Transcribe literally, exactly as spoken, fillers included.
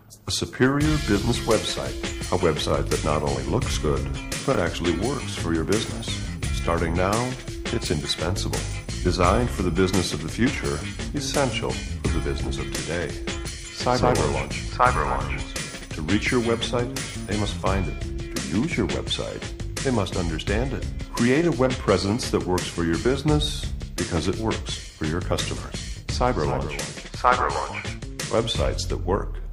A superior business website. A website that not only looks good, but actually works for your business. Starting now, it's indispensable. Designed for the business of the future, essential for the business of today. Cyberlaunch. Cyberlaunch. To reach your website, they must find it. To use your website, they must understand it. Create a web presence that works for your business because it works for your customers. Cyberlaunch. Cyberlaunch. Websites that work.